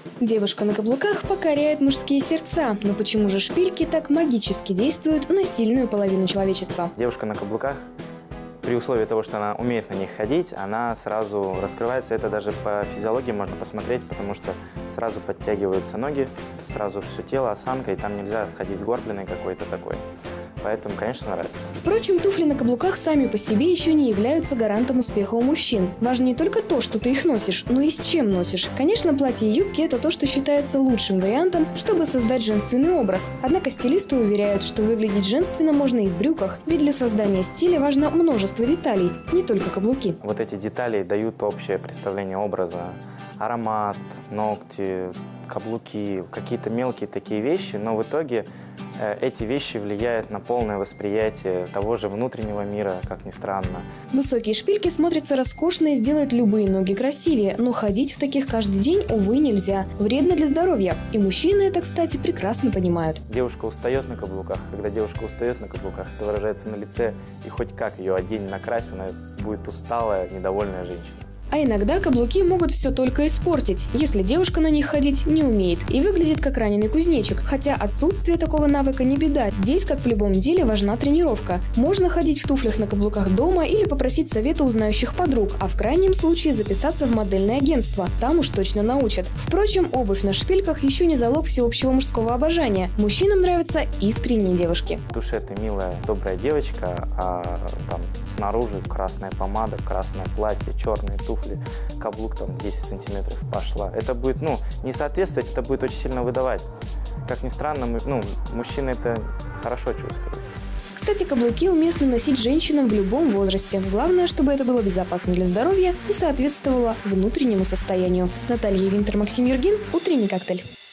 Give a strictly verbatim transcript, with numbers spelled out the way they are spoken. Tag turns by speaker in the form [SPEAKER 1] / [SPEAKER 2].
[SPEAKER 1] Девушка на каблуках покоряет мужские сердца. Но почему же шпильки так магически действуют на сильную половину человечества?
[SPEAKER 2] Девушка на каблуках, при условии того, что она умеет на них ходить, она сразу раскрывается. Это даже по физиологии можно посмотреть, потому что сразу подтягиваются ноги, сразу все тело, осанка, и там нельзя ходить сгорбленной какой-то такой. Поэтому, конечно, нравится.
[SPEAKER 1] Впрочем, туфли на каблуках сами по себе еще не являются гарантом успеха у мужчин. Важно не только то, что ты их носишь, но и с чем носишь. Конечно, платья и юбки – это то, что считается лучшим вариантом, чтобы создать женственный образ. Однако стилисты уверяют, что выглядеть женственно можно и в брюках, ведь для создания стиля важно множество деталей, не только каблуки.
[SPEAKER 2] Вот эти детали дают общее представление образа. Аромат, ногти, каблуки, какие-то мелкие такие вещи, но в итоге э, эти вещи влияют на полное восприятие того же внутреннего мира, как ни странно.
[SPEAKER 1] Высокие шпильки смотрятся роскошно и сделают любые ноги красивее, но ходить в таких каждый день, увы, нельзя. Вредно для здоровья. И мужчины это, кстати, прекрасно понимают.
[SPEAKER 2] Девушка устает на каблуках. Когда девушка устает на каблуках, это выражается на лице, и хоть как ее одень, накрась, она будет усталая, недовольная женщина.
[SPEAKER 1] А иногда каблуки могут все только испортить, если девушка на них ходить не умеет и выглядит как раненый кузнечик. Хотя отсутствие такого навыка не беда. Здесь, как в любом деле, важна тренировка. Можно ходить в туфлях на каблуках дома или попросить совета у знающих подруг, а в крайнем случае записаться в модельное агентство. Там уж точно научат. Впрочем, обувь на шпильках еще не залог всеобщего мужского обожания. Мужчинам нравятся искренние девушки.
[SPEAKER 2] В душе ты милая, добрая девочка, а там снаружи красная помада, красное платье, черные туфли. Каблук там десять сантиметров пошла. Это будет, ну, не соответствовать, это будет очень сильно выдавать. Как ни странно, мы, ну, мужчины это хорошо чувствуют.
[SPEAKER 1] Кстати, каблуки уместно носить женщинам в любом возрасте. Главное, чтобы это было безопасно для здоровья и соответствовало внутреннему состоянию. Наталья Винтер, Максим Юргин. Утренний коктейль.